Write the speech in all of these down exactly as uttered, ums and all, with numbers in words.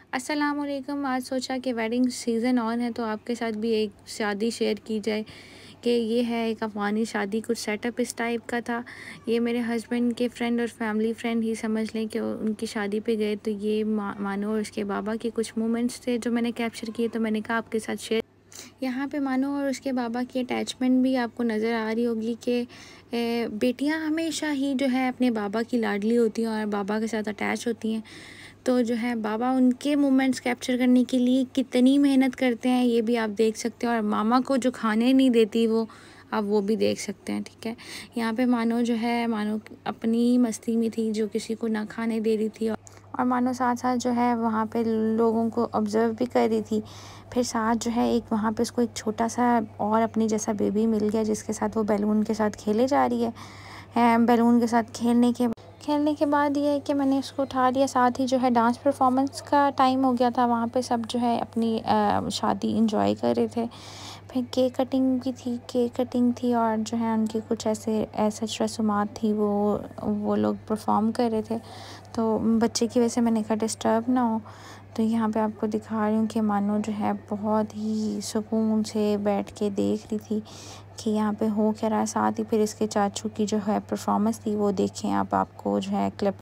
अस्सलाम वालेकुम। आज सोचा कि वेडिंग सीज़न ऑन है तो आपके साथ भी एक शादी शेयर की जाए कि ये है एक अफ़गानी शादी। कुछ सेटअप इस टाइप का था। ये मेरे हस्बैंड के फ्रेंड और फैमिली फ्रेंड ही समझ लें कि उनकी शादी पे गए, तो ये मा, मानो और उसके बाबा के कुछ मोमेंट्स थे जो मैंने कैप्चर किए, तो मैंने कहा आपके साथ शेयर। यहाँ पे मानो और उसके बाबा की अटैचमेंट भी आपको नज़र आ रही होगी कि बेटियाँ हमेशा ही जो है अपने बाबा की लाडली होती हैं और बाबा के साथ अटैच होती हैं। तो जो है बाबा उनके मोमेंट्स कैप्चर करने के लिए कितनी मेहनत करते हैं ये भी आप देख सकते हैं, और मामा को जो खाने नहीं देती वो आप वो भी देख सकते हैं। ठीक है, यहाँ पे मानो जो है मानो अपनी मस्ती में थी, जो किसी को ना खाने दे रही थी, और मानो साथ साथ जो है वहाँ पे लोगों को ऑब्ज़र्व भी कर रही थी। फिर साथ जो है एक वहाँ पे उसको एक छोटा सा और अपनी जैसा बेबी मिल गया, जिसके साथ वो बैलून के साथ खेले जा रही है। बैलून के साथ खेलने के खेलने के बाद ये है कि मैंने उसको उठा लिया। साथ ही जो है डांस परफॉर्मेंस का टाइम हो गया था, वहाँ पे सब जो है अपनी आ, शादी इंजॉय कर रहे थे। फिर केक कटिंग भी थी केक कटिंग थी और जो है उनकी कुछ ऐसे ऐसे रसूमात थी, वो वो लोग परफॉर्म कर रहे थे। तो बच्चे की वजह से मैंने कहा डिस्टर्ब ना हो, तो यहाँ पे आपको दिखा रही हूँ कि मानो जो है बहुत ही सुकून से बैठ के देख रही थी कि यहाँ पे हो क्या रहा है। साथ ही फिर इसके चाचू की जो है परफॉर्मेंस थी, वो देखें आप, आपको जो है clip.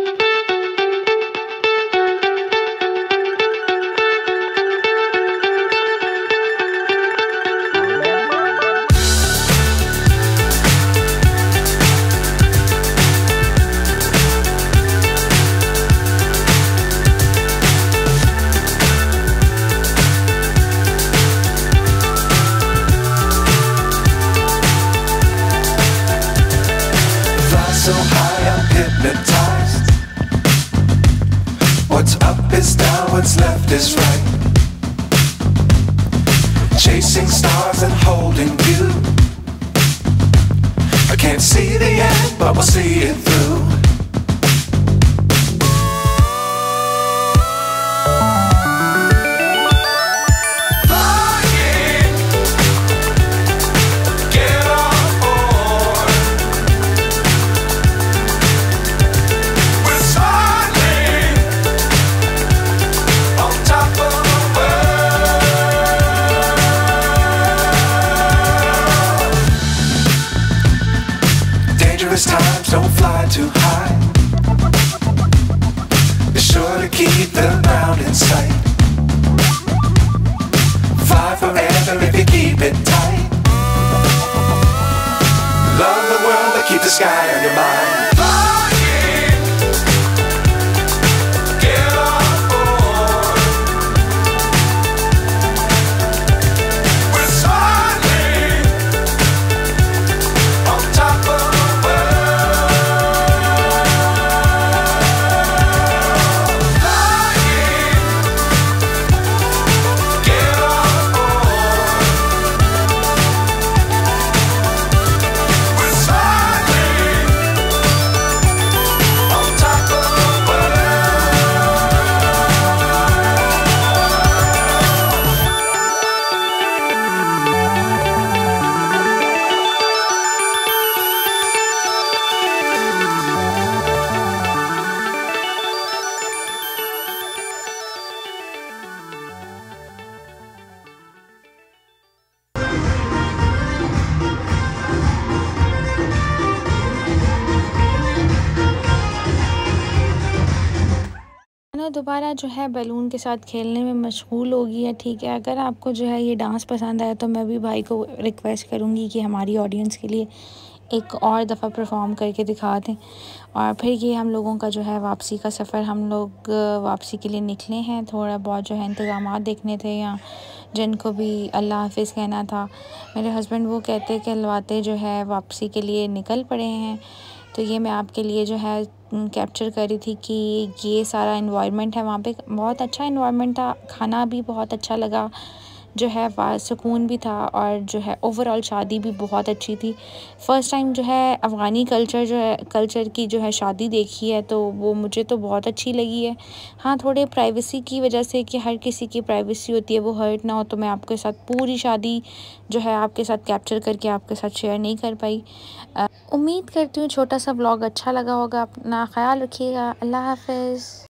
So high, I'm hypnotized. What's up is down, what's left is right. Chasing stars and holding you. I can't see the end, but we'll see it through. Dangerous times, don't fly too high. Be sure to keep the ground in sight. Fly forever if you keep it tight. Love the world, but keep the sky on your mind. दोबारा जो है balloon के साथ खेलने में मशगूल हो गई है। ठीक है, अगर आपको जो है ये डांस पसंद आया तो मैं भी भाई को रिक्वेस्ट करूँगी कि हमारी ऑडियंस के लिए एक और दफ़ा परफॉर्म करके दिखा दें। और फिर ये हम लोगों का जो है वापसी का सफ़र, हम लोग वापसी के लिए निकले हैं। थोड़ा बहुत जो है इंतज़ामात देखने थे यहाँ, जिनको भी अल्लाह हाफिज़ कहना था। मेरे हस्बैंड वो कहते कहलवाते जो है वापसी के लिए निकल पड़े हैं। तो ये मैं आपके लिए जो है कैप्चर कर रही थी कि ये सारा इन्वायरमेंट है। वहाँ पे बहुत अच्छा इन्वायरमेंट था, खाना भी बहुत अच्छा लगा, जो है सुकून भी था, और जो है ओवरऑल शादी भी बहुत अच्छी थी। फ़र्स्ट टाइम जो है अफ़गानी कल्चर जो है कल्चर की जो है शादी देखी है, तो वो मुझे तो बहुत अच्छी लगी है। हाँ, थोड़े प्राइवेसी की वजह से कि हर किसी की प्राइवेसी होती है, वो हर्ट ना हो, तो मैं आपके साथ पूरी शादी जो है आपके साथ कैप्चर करके आपके साथ शेयर नहीं कर पाई। उम्मीद करती हूँ छोटा सा व्लॉग अच्छा लगा होगा। अपना ख्याल रखिएगा। अल्लाह हाफ़िज़।